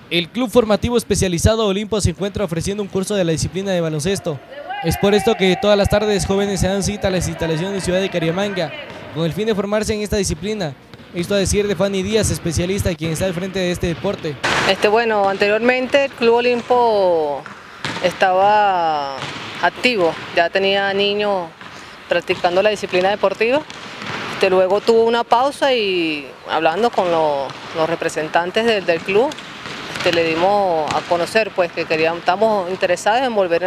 El Club Formativo Especializado Olimpo se encuentra ofreciendo un curso de la disciplina de baloncesto. Es por esto que todas las tardes jóvenes se dan cita a las instalaciones de Ciudad de Cariamanga, con el fin de formarse en esta disciplina. Esto a decir de Fanny Díaz, especialista quien está al frente de este deporte. Bueno, anteriormente el Club Olimpo estaba activo, ya tenía niños practicando la disciplina deportiva. Luego tuvo una pausa y hablando con los representantes del club, le dimos a conocer pues, que estamos interesados en volver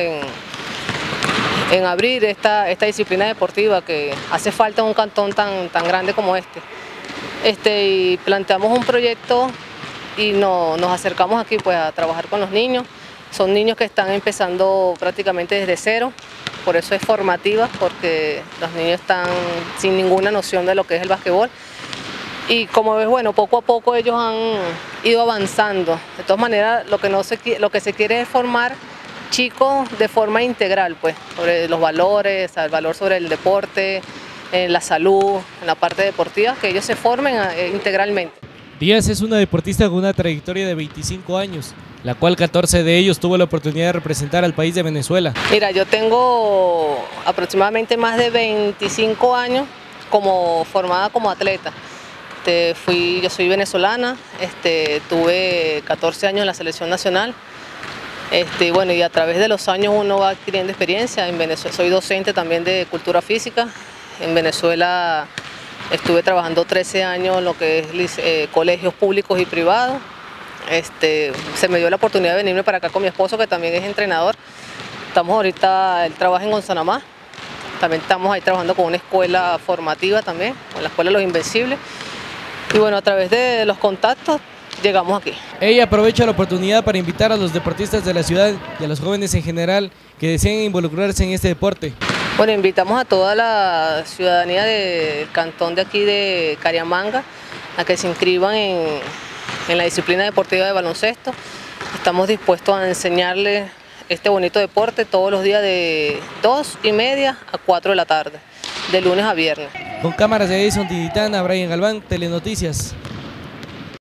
en abrir esta disciplina deportiva que hace falta en un cantón tan grande como este. Y planteamos un proyecto y nos acercamos aquí pues, a trabajar con los niños. Son niños que están empezando prácticamente desde cero, por eso es formativa, porque los niños están sin ninguna noción de lo que es el basquetbol. Y como ves, bueno, poco a poco ellos han ido avanzando. De todas maneras, lo que se quiere es formar chicos de forma integral, pues, sobre los valores, el valor sobre el deporte, la salud, en la parte deportiva, que ellos se formen integralmente. Díaz es una deportista con una trayectoria de 25 años, la cual 14 de ellos tuvo la oportunidad de representar al país de Venezuela. Mira, yo tengo aproximadamente más de 25 años formada como atleta. Yo soy venezolana, tuve 14 años en la selección nacional. Bueno, y a través de los años uno va adquiriendo experiencia. En Venezuela soy docente también de cultura física. En Venezuela estuve trabajando 13 años en lo que es colegios públicos y privados. Se me dio la oportunidad de venirme para acá con mi esposo, que también es entrenador. Estamos ahorita, él trabaja en Gonzanamá. También estamos ahí trabajando con una escuela formativa también, con la Escuela de los Invencibles. Y bueno, a través de los contactos llegamos aquí. Ella aprovecha la oportunidad para invitar a los deportistas de la ciudad y a los jóvenes en general que deseen involucrarse en este deporte. Bueno, invitamos a toda la ciudadanía del cantón de aquí de Cariamanga a que se inscriban en la disciplina deportiva de baloncesto. Estamos dispuestos a enseñarles este bonito deporte todos los días de 2:30 a 4 de la tarde, de lunes a viernes. Con cámaras de Edison Titana, Brian Galván, Telenoticias.